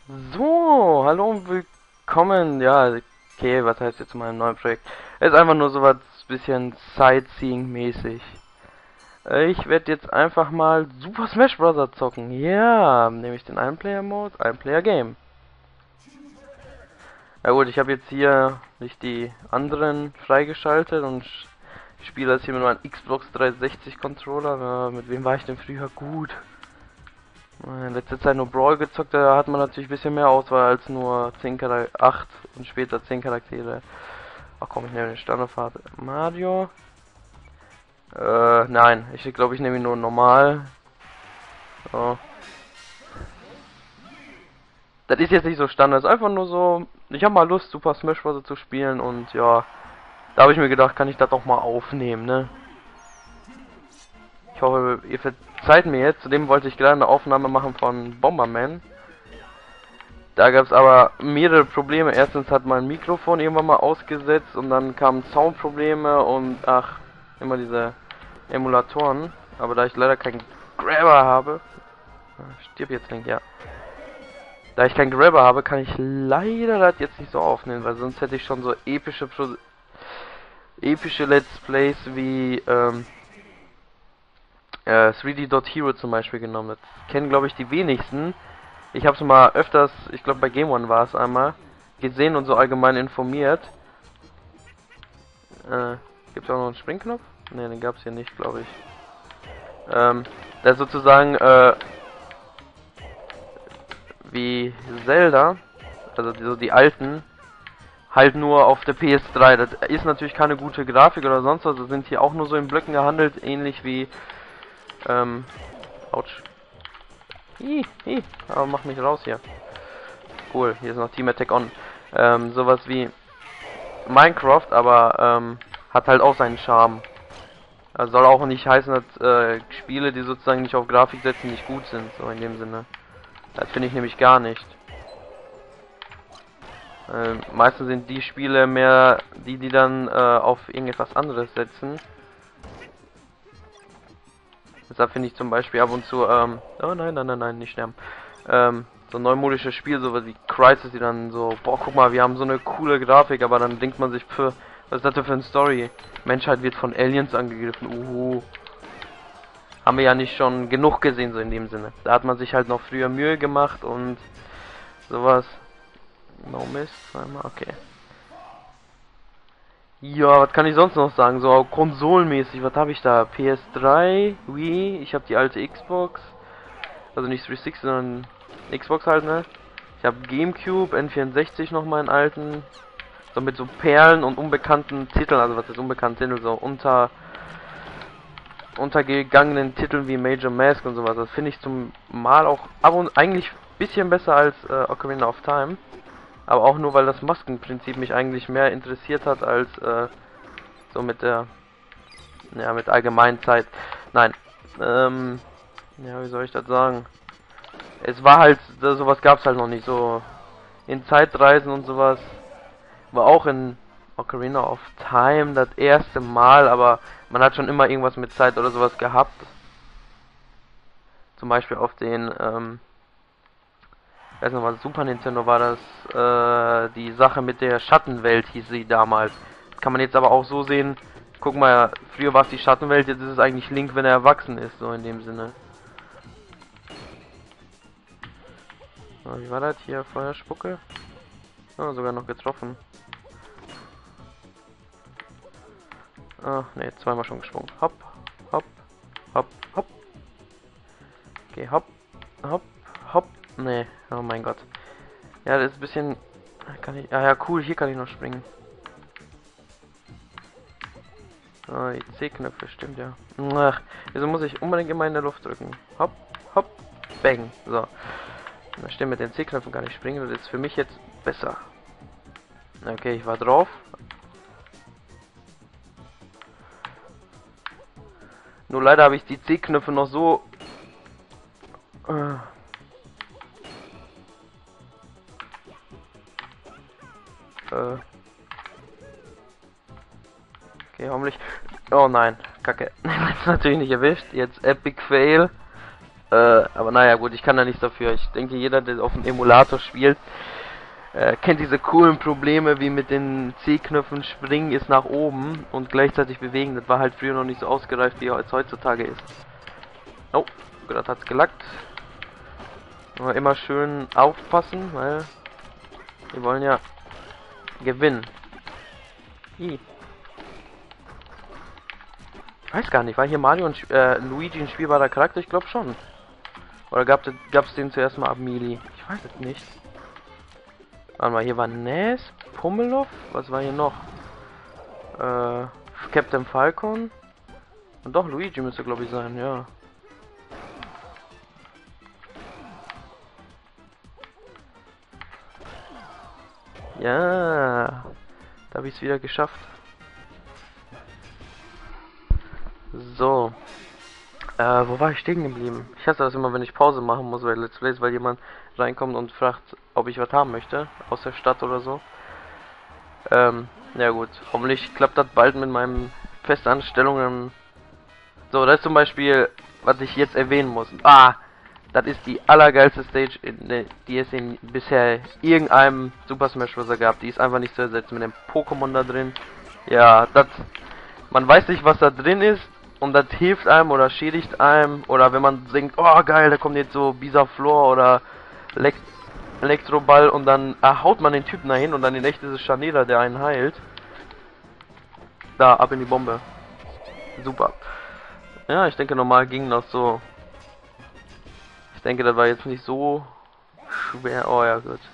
So, hallo und willkommen. Ja, okay, was heißt jetzt in meinem neuen Projekt? Es ist einfach nur so was bisschen Sightseeing-mäßig. Ich werde jetzt einfach mal Super Smash Bros. Zocken. Ja, nämlich den Ein-Player-Mode, Ein-Player-Game. Ja gut, ich habe jetzt hier nicht die anderen freigeschaltet und spiele das hier mit meinem Xbox 360 Controller. Mit wem war ich denn früher gut? In letzter Zeit nur Brawl gezockt, da hat man natürlich ein bisschen mehr Auswahl als nur 10 Charaktere, 8 und später 10 Charaktere. Ach komm, ich nehme den Standardphase. Mario. Nein, ich glaube, ich nehme ihn nur normal. So. Das ist jetzt nicht so Standard, ist einfach nur so, ich habe mal Lust, Super Smash Bros. Zu spielen und ja, da habe ich mir gedacht, kann ich das doch mal aufnehmen, ne? Ich hoffe, ihr verzeiht mir jetzt, zudem wollte ich gerade eine Aufnahme machen von Bomberman. Da gab es aber mehrere Probleme. Erstens hat mein Mikrofon irgendwann mal ausgesetzt und dann kamen Soundprobleme und ach, immer diese Emulatoren. Aber da ich leider keinen Grabber habe, stirb jetzt Link, ja. Da ich keinen Grabber habe, kann ich leider das jetzt nicht so aufnehmen, weil sonst hätte ich schon so epische Let's Plays wie 3D Dot Hero zum Beispiel genommen. Das kennen glaube ich die wenigsten. Ich habe es mal öfters, ich glaube bei Game One war es einmal, gesehen und so allgemein informiert. Gibt es auch noch einen Springknopf? Ne, den gab es hier nicht, glaube ich. Der sozusagen, wie Zelda, also so die alten, halt nur auf der PS3. Das ist natürlich keine gute Grafik oder sonst was. Das sind hier auch nur so in Blöcken gehandelt, ähnlich wie, ouch. Aber mach mich raus hier. Cool, hier ist noch Team Attack On. Sowas wie Minecraft, aber hat halt auch seinen Charme. Das soll auch nicht heißen, dass Spiele, die sozusagen nicht auf Grafik setzen, nicht gut sind, so in dem Sinne. Das finde ich nämlich gar nicht. Meistens sind die Spiele mehr die dann auf irgendetwas anderes setzen. Deshalb finde ich zum Beispiel ab und zu, oh nein, nicht sterben. So ein neumodisches Spiel, so wie Crysis, die dann so, boah, guck mal, wir haben so eine coole Grafik, aber dann denkt man sich, was ist das denn für eine Story? Menschheit wird von Aliens angegriffen, Haben wir ja nicht schon genug gesehen, so in dem Sinne. Da hat man sich halt noch früher Mühe gemacht und sowas. No Mist, zweimal, okay. Ja, was kann ich sonst noch sagen? So konsolenmäßig, was habe ich da? PS3, Wii, ich habe die alte Xbox. Also nicht 360, sondern Xbox halt, ne? Ich habe Gamecube, N64 noch mal einen alten. So mit so Perlen und unbekannten Titeln, also was ist unbekannte Titel, so untergegangenen Titeln wie Major Mask und sowas. Das finde ich zum Mal auch eigentlich ein bisschen besser als Ocarina of Time. Aber auch nur, weil das Maskenprinzip mich eigentlich mehr interessiert hat als so mit der, ja, mit allgemeinen Zeit. Nein, ja, wie soll ich das sagen? Es war halt, sowas gab es halt noch nicht, so in Zeitreisen und sowas. War auch in Ocarina of Time das erste Mal, aber man hat schon immer irgendwas mit Zeit oder sowas gehabt. Zum Beispiel auf den, weiß noch mal, Super Nintendo war das, die Sache mit der Schattenwelt hieß sie damals. Kann man jetzt aber auch so sehen, guck mal, früher war es die Schattenwelt, jetzt ist es eigentlich Link, wenn er erwachsen ist, so in dem Sinne. So, wie war das hier? Feuerspucke? Oh, sogar noch getroffen. Ach, ne, zweimal schon gesprungen. Hopp, hopp, hopp, hopp. Okay, hopp, hopp, hopp. Ne, oh mein Gott. Ja, das ist ein bisschen... Kann ich... Ah ja, cool, hier kann ich noch springen. Oh, die C-Knöpfe, stimmt ja. Ach, wieso muss ich unbedingt immer in der Luft drücken? Hopp, hopp, bang. So. Da stimmt, mit den C-Knöpfen kann ich springen. Das ist für mich jetzt besser. Okay, ich war drauf. Nur leider habe ich die C-Knöpfe noch so... Okay, hoffentlich... Oh nein, kacke. Natürlich nicht erwischt. Jetzt Epic Fail. Aber naja, gut, ich kann da nichts dafür. Ich denke, jeder, der auf dem Emulator spielt, kennt diese coolen Probleme wie mit den C-Knöpfen. Springen ist nach oben und gleichzeitig bewegen. Das war halt früher noch nicht so ausgereift, wie es heutzutage ist. Oh, gerade hat's gelackt. Aber immer schön aufpassen, weil wir wollen ja gewinnen. Ich weiß gar nicht, war hier Mario und Luigi ein spielbarer Charakter? Ich glaube schon. Oder gab's den zuerst mal ab Melee? Ich weiß es nicht. Warte mal, hier war Ness, Pummelow, was war hier noch? Captain Falcon. Und doch, Luigi müsste glaube ich sein, ja. Ja, da habe ich es wieder geschafft. So. Wo war ich stehen geblieben? Ich hasse das immer, wenn ich Pause machen muss bei Let's Plays, weil jemand reinkommt und fragt, ob ich was haben möchte. Aus der Stadt oder so. Ja gut. Hoffentlich klappt das bald mit meinen Festanstellungen. So, das ist zum Beispiel, was ich jetzt erwähnen muss. Das ist die allergeilste Stage, die es in bisher irgendeinem Super Smash Bros. Gab. Die ist einfach nicht zu ersetzen mit dem Pokémon da drin. Ja, man weiß nicht, was da drin ist. Und das hilft einem oder schädigt einem. Oder wenn man denkt, oh geil, da kommt jetzt so Bisaflor oder Elektroball. Und dann haut man den Typen dahin. Und dann in echt ist es Chanera, der einen heilt. Da, ab in die Bombe. Super. Ja, ich denke normal ging das so. Ich denke, das war jetzt nicht so schwer. Oh ja, gut.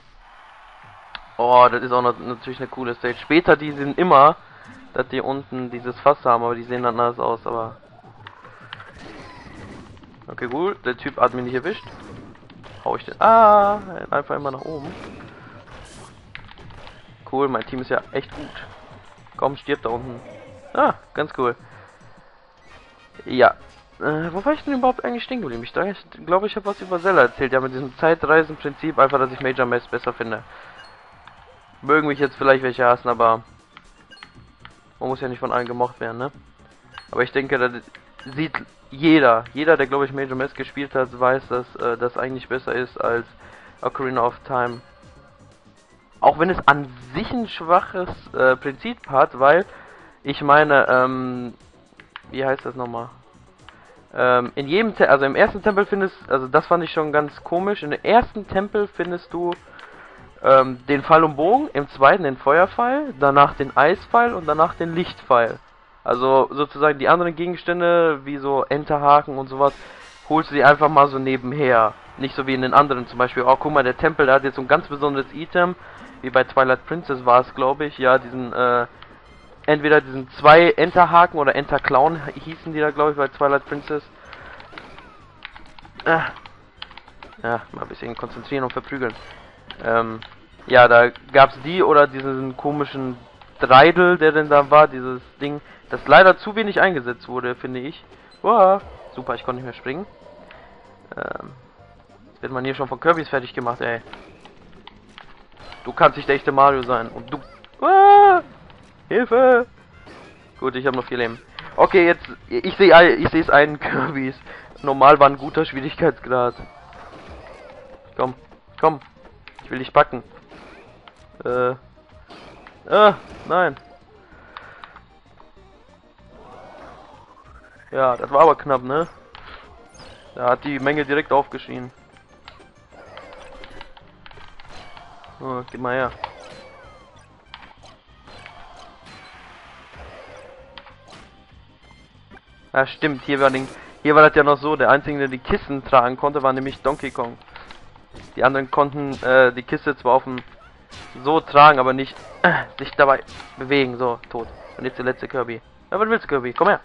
Oh, das ist auch natürlich eine coole Stage. Später, die sind immer, dass die unten dieses Fass haben, aber die sehen dann anders aus, aber... Okay, gut. Der Typ hat mich nicht erwischt. Hau ich den... einfach immer nach oben. Cool, mein Team ist ja echt gut. Komm, stirbt da unten. Ganz cool. Ja. Wo war ich denn überhaupt eigentlich stehen geblieben? Ich glaube, ich habe was über Zelda erzählt. Ja, mit diesem Zeitreisenprinzip. Einfach, dass ich Major Mask besser finde. Mögen mich jetzt vielleicht welche hassen, aber... Man muss ja nicht von allen gemocht werden, ne? Aber ich denke, das sieht jeder, der glaube ich Major Mask gespielt hat, weiß, dass das eigentlich besser ist als Ocarina of Time. Auch wenn es an sich ein schwaches Prinzip hat, weil ich meine, wie heißt das nochmal? In jedem also im ersten Tempel also das fand ich schon ganz komisch, in dem ersten Tempel findest du den Pfeil und Bogen, im zweiten den Feuerpfeil, danach den Eispfeil und danach den Lichtpfeil. Also sozusagen die anderen Gegenstände, wie so Enterhaken und sowas, holst du die einfach mal so nebenher. Nicht so wie in den anderen, zum Beispiel, oh guck mal, der Tempel, der hat jetzt so ein ganz besonderes Item, wie bei Twilight Princess war es, glaube ich, ja, entweder diesen 2 Enterhaken oder Enterclown hießen die da, glaube ich, bei Twilight Princess. Ja, mal ein bisschen konzentrieren und verprügeln. Ja, da gab's die oder diesen komischen Dreidel, der denn da war, dieses Ding, das leider zu wenig eingesetzt wurde, finde ich. Wow, super, ich konnte nicht mehr springen. Jetzt wird man hier schon von Kirbys fertig gemacht, ey. Du kannst nicht der echte Mario sein. Und du... Hilfe! Gut, ich habe noch 4 Leben. Okay, jetzt... Ich sehe es einen Kirbys. Normal war ein guter Schwierigkeitsgrad. Komm, komm. Ich will dich packen. Nein. Ja, das war aber knapp, ne? Da hat die Menge direkt aufgeschrien. Oh, gib mal her. Ja, stimmt, hier war das ja noch so, der einzige, der die Kisten tragen konnte, war nämlich Donkey Kong. Die anderen konnten die Kiste zwar auf dem so tragen, aber nicht sich dabei bewegen. So, tot. Und jetzt der letzte Kirby. Ja, was willst du, Kirby? Komm her.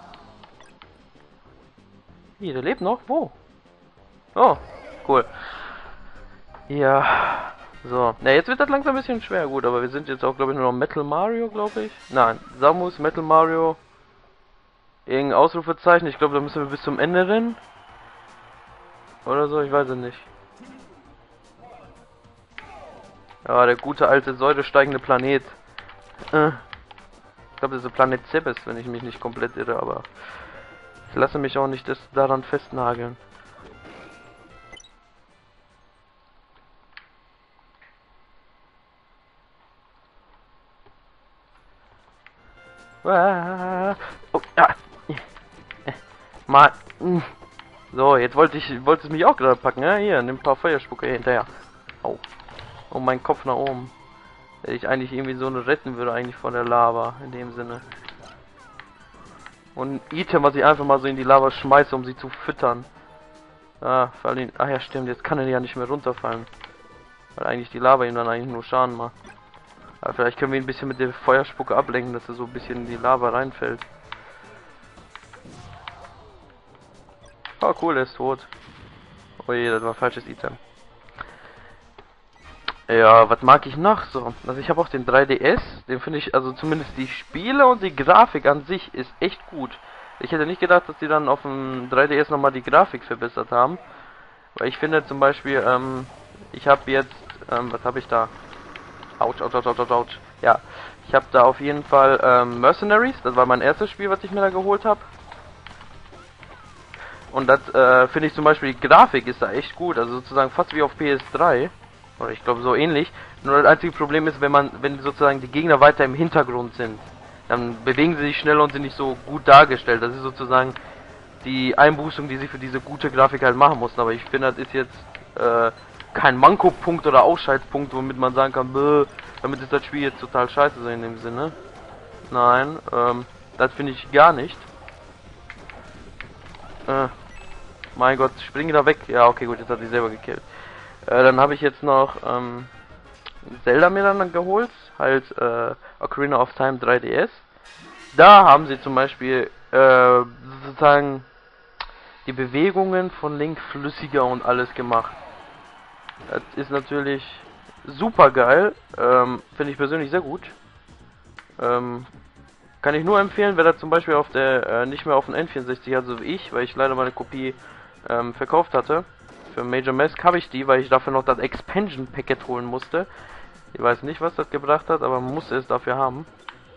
Wie, der lebt noch? Wo? Oh, cool. Ja. So. Na, jetzt wird das langsam ein bisschen schwer. Gut, aber wir sind jetzt auch, glaube ich, nur noch Metal Mario, glaube ich. Nein, Samus, Metal Mario. Irgendein Ausrufezeichen. Ich glaube, da müssen wir bis zum Ende rennen. Oder so, ich weiß es nicht. Ja, der gute alte säuresteigende Planet. Ich glaube, das ist der Planet Zebes, wenn ich mich nicht komplett irre, aber ich lasse mich auch nicht daran festnageln. Oh, ja. Mal. So, jetzt wollte es mich auch gerade packen, ja? Hier, nimm ein paar Feuerspucke hinterher. Oh. Oh, mein Kopf nach oben. Hätte ich eigentlich irgendwie so eine retten würde, eigentlich von der Lava, in dem Sinne. Und ein Item, was ich einfach mal so in die Lava schmeiße, um sie zu füttern. Ah, fallen. Ach ja, stimmt, jetzt kann er ja nicht mehr runterfallen. Weil eigentlich die Lava ihm dann eigentlich nur Schaden macht. Aber vielleicht können wir ihn ein bisschen mit der Feuerspucke ablenken, dass er so ein bisschen in die Lava reinfällt. Oh cool, er ist tot. Oh je, das war ein falsches Item. Ja, was mag ich noch so? Also ich habe auch den 3DS, den finde ich, also zumindest die Spiele und die Grafik an sich ist echt gut. Ich hätte nicht gedacht, dass die dann auf dem 3DS nochmal die Grafik verbessert haben. Weil ich finde zum Beispiel, ich habe jetzt, was habe ich da? Autsch, autsch, autsch, autsch, autsch. Ja, ich habe da auf jeden Fall Mercenaries, das war mein erstes Spiel, was ich mir da geholt habe. Und das finde ich zum Beispiel, die Grafik ist da echt gut, also sozusagen fast wie auf PS3. Oder ich glaube so ähnlich. Nur das einzige Problem ist, wenn sozusagen die Gegner weiter im Hintergrund sind. Dann bewegen sie sich schneller und sind nicht so gut dargestellt. Das ist sozusagen die Einbußung, die sie für diese gute Grafik halt machen mussten. Aber ich finde, das ist jetzt kein Manko-Punkt oder Ausschaltpunkt, womit man sagen kann, damit ist das Spiel jetzt total scheiße, so in dem Sinne. Nein, das finde ich gar nicht. Mein Gott, springe da weg. Ja, okay, gut, jetzt hat sie selber gekillt. Dann habe ich jetzt noch Zelda mir dann geholt, halt Ocarina of Time 3DS. Da haben sie zum Beispiel sozusagen die Bewegungen von Link flüssiger und alles gemacht. Das ist natürlich super geil, finde ich persönlich sehr gut. Kann ich nur empfehlen, wer da zum Beispiel auf der nicht mehr auf dem N64 hat, so wie ich, weil ich leider meine Kopie verkauft hatte. Für Major Mask habe ich die, weil ich dafür noch das Expansion Packet holen musste. Ich weiß nicht, was das gebracht hat, aber man musste es dafür haben.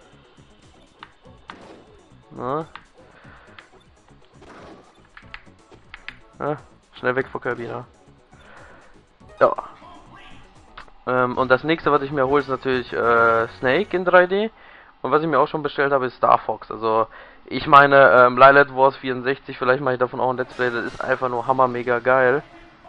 Na. Ja, schnell weg vor Kirby, da. Ja. Und das nächste, was ich mir hole, ist natürlich Snake in 3D. Und was ich mir auch schon bestellt habe, ist Star Fox. Also, ich meine, Lylat Wars 64, vielleicht mache ich davon auch ein Let's Play, das ist einfach nur hammer mega geil.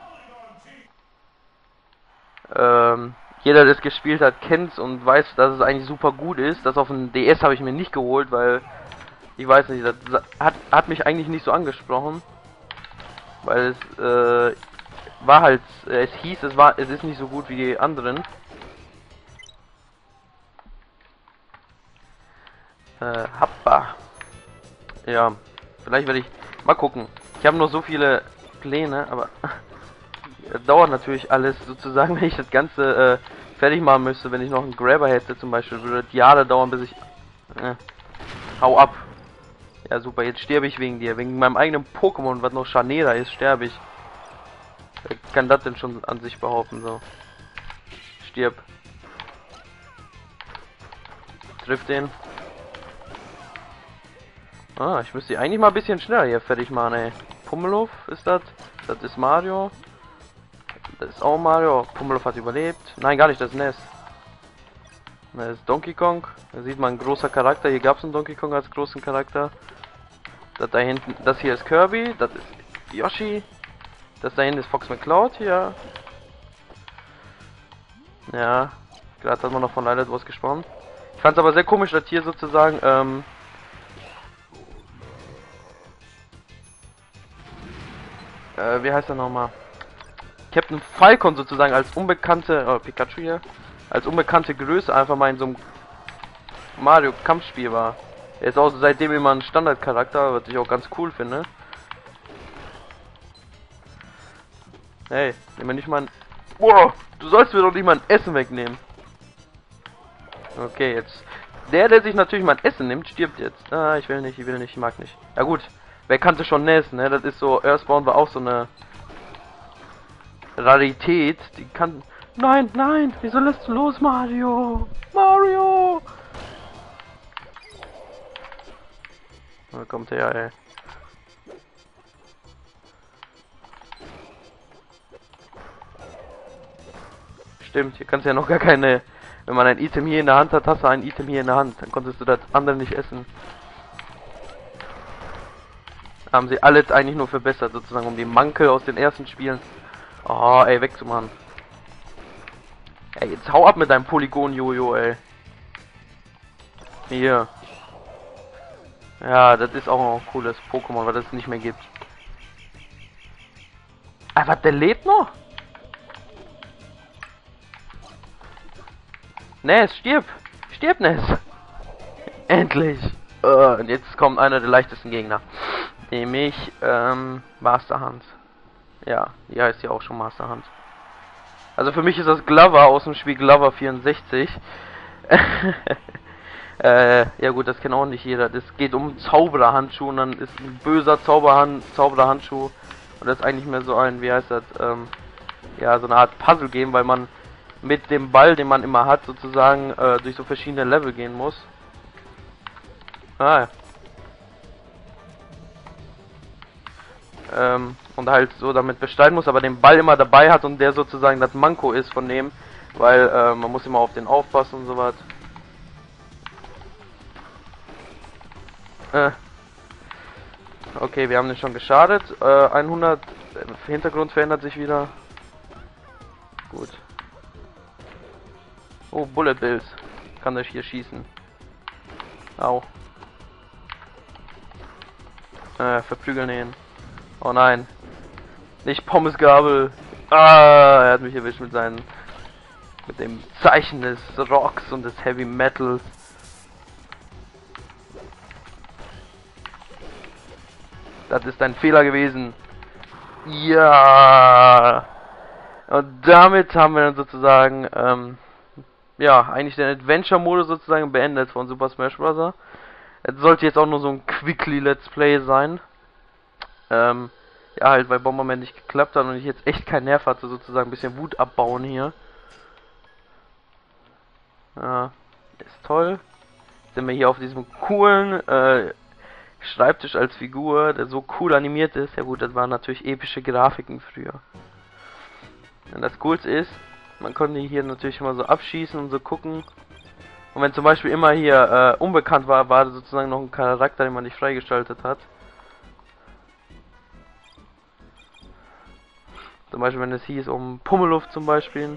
Jeder, der es gespielt hat, kennt es und weiß, dass es eigentlich super gut ist. Das auf dem DS habe ich mir nicht geholt, weil ich weiß nicht, das hat mich eigentlich nicht so angesprochen, weil es war halt, es hieß, es ist nicht so gut wie die anderen. Happa. Ja, vielleicht werde ich mal gucken. Ich habe noch so viele Pläne, aber dauert natürlich alles sozusagen, wenn ich das Ganze fertig machen müsste. Wenn ich noch einen Grabber hätte zum Beispiel, würde das Jahre dauern, bis ich hau ab. Ja super, jetzt sterbe ich wegen dir, wegen meinem eigenen Pokémon, was noch Chanera ist, sterbe ich. Wer kann das denn schon an sich behaupten, so? Stirb. Trifft den. Ah, ich müsste eigentlich mal ein bisschen schneller hier fertig machen, ey. Pummeluff ist das. Das ist Mario. Das ist auch Mario. Pummeluff hat überlebt. Nein, gar nicht, das ist Ness. Das ist Donkey Kong. Da sieht man ein großer Charakter. Hier gab es einen Donkey Kong als großen Charakter. Das da hinten, das hier ist Kirby. Das ist Yoshi. Das da hinten ist Fox McCloud hier. Ja. Gerade hat man noch von Lylat Wars gesprochen. Ich fand es aber sehr komisch, dass hier sozusagen, wie heißt er nochmal? Captain Falcon sozusagen als unbekannte, Pikachu hier, als unbekannte Größe einfach mal in so einem Mario-Kampfspiel war. Er ist auch seitdem immer ein Standardcharakter, was ich auch ganz cool finde. Hey, nimm mir nicht mal ein... Wow, du sollst mir doch nicht mal ein Essen wegnehmen. Okay, jetzt... Der sich natürlich mal ein Essen nimmt, stirbt jetzt. Ah, ich will nicht, ich mag nicht. Ja gut, wer kannte schon Ness, ne? Das ist so, Earthbound war auch so eine Rarität, die kann... Nein, nein, wieso lässt du los, Mario? Mario! Da kommt er, ey. Stimmt, hier kannst du ja noch gar keine Wenn man ein Item hier in der Hand hat, hast du ein Item hier in der Hand. Dann konntest du das andere nicht essen. Haben sie alles eigentlich nur verbessert, sozusagen, um die Mankel aus den ersten Spielen. Oh, ey, wegzumachen. Ey, jetzt hau ab mit deinem Polygon-Jojo, ey. Hier. Ja, das ist auch noch ein cooles Pokémon, weil das es nicht mehr gibt. Ah, was, der lebt noch? Ness, stirb! Stirb, Ness! Endlich! Und jetzt kommt einer der leichtesten Gegner. Nämlich, Master Hand. Ja, die heißt ja auch schon Master Hand. Also für mich ist das Glover aus dem Spiel Glover 64. Ja gut, das kennt auch nicht jeder. Das geht um Zaubererhandschuh und dann ist ein böser Zaubererhandschuh. Und das ist eigentlich mehr so ein, wie heißt das, ja, so eine Art Puzzle-Game, weil man mit dem Ball, den man immer hat, sozusagen durch so verschiedene Level gehen muss. Ah, ja. Und halt so damit bestreiten muss, aber den Ball immer dabei hat und der sozusagen das Manko ist von dem, weil man muss immer auf den aufpassen und so was. Okay, wir haben den schon geschadet. 100, Hintergrund verändert sich wieder. Gut. Oh, Bullet Bills. Kann euch hier schießen. Au. Verprügeln ihn. Oh nein. Nicht Pommesgabel. Ah, er hat mich erwischt mit seinen... mit dem Zeichen des Rocks und des Heavy Metals. Das ist ein Fehler gewesen. Ja. Und damit haben wir dann sozusagen, ja, eigentlich den Adventure-Modus sozusagen beendet von Super Smash Bros. Es sollte jetzt auch nur so ein Quickly Let's Play sein. Ja, halt, weil Bomberman nicht geklappt hat und ich jetzt echt keinen Nerv hatte, sozusagen ein bisschen Wut abbauen hier. Ja, ist toll. Jetzt sind wir hier auf diesem coolen, Schreibtisch als Figur, der so cool animiert ist. Ja gut, das waren natürlich epische Grafiken früher. Und das Coolste ist, man konnte hier natürlich immer so abschießen und so gucken. Und wenn zum Beispiel immer hier unbekannt war, war sozusagen noch ein Charakter, den man nicht freigeschaltet hat. Zum Beispiel wenn es hieß um Pummeluft zum Beispiel.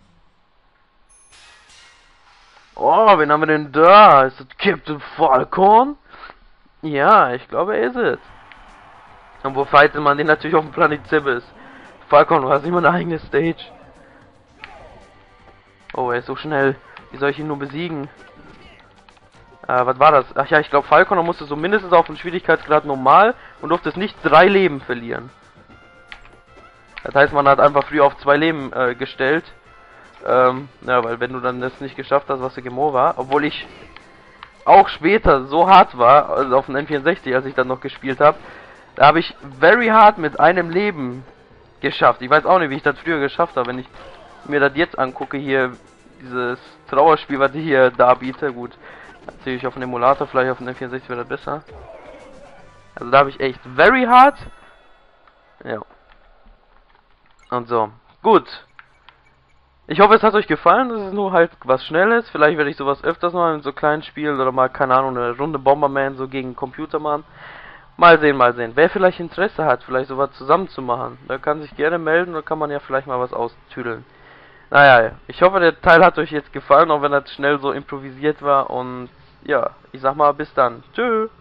Oh, wen haben wir denn da? Ist das Captain Falcon? Ja, ich glaube, er ist es. Und wo fightet man den natürlich auf dem Planet Zibis? Falcon, du hast immer eine eigene Stage. Oh, er ist so schnell. Wie soll ich ihn nur besiegen? Was war das? Ach ja, ich glaube, Falcon musste so mindestens auf dem Schwierigkeitsgrad normal und durfte es nicht 3 Leben verlieren. Das heißt, man hat einfach früher auf 2 Leben gestellt. Ja, weil wenn du dann das nicht geschafft hast, was du Gemo war, obwohl ich auch später so hart war, also auf dem N64, als ich dann noch gespielt habe, da habe ich very hard mit einem Leben geschafft. Ich weiß auch nicht, wie ich das früher geschafft habe, wenn ich mir das jetzt angucke, hier dieses Trauerspiel, was ich hier darbiete. Gut, natürlich auf dem Emulator, vielleicht auf dem N64 wäre das besser. Also da habe ich echt very hard. Ja. Und so. Gut. Ich hoffe, es hat euch gefallen. Das ist nur halt was Schnelles. Vielleicht werde ich sowas öfters mal in so kleinen Spielen oder mal, keine Ahnung, eine Runde Bomberman so gegen Computer machen. Mal sehen, mal sehen. Wer vielleicht Interesse hat, vielleicht sowas zusammen zu machen, der kann sich gerne melden, da kann man ja vielleicht mal was austüdeln. Naja, ich hoffe, der Teil hat euch jetzt gefallen, auch wenn das schnell so improvisiert war. Und ja, ich sag mal, bis dann. Tschüss.